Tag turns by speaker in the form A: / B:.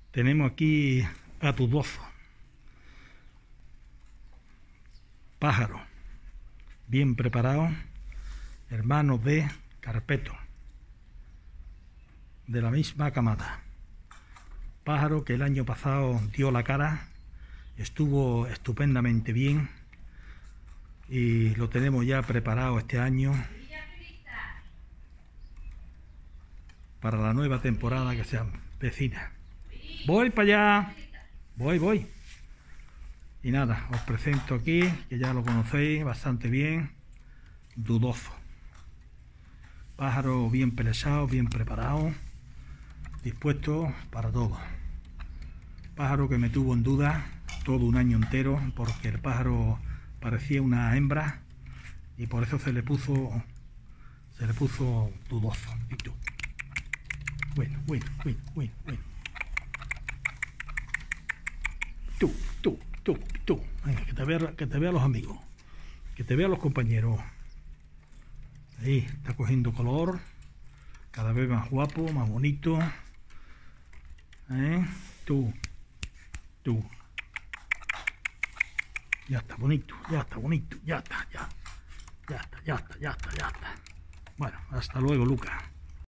A: Tenemos aquí a Dudoso, pájaro, bien preparado, hermano de Carpeto, de la misma camada. Pájaro que el año pasado dio la cara, estuvo estupendamente bien y lo tenemos ya preparado este año para la nueva temporada que se avecina. Voy para allá, voy. Y nada, os presento aquí, que ya lo conocéis bastante bien, Dudoso. Pájaro bien pelesado, bien preparado, dispuesto para todo. Pájaro que me tuvo en duda todo un año entero, porque el pájaro parecía una hembra y por eso se le puso Dudoso. Y tú. Bueno. Tú. Venga, que te vean los amigos, que te vean los compañeros. Ahí está cogiendo color, cada vez más guapo, más bonito. Tú. Ya está bonito, ya está. Bueno, hasta luego, Lucas.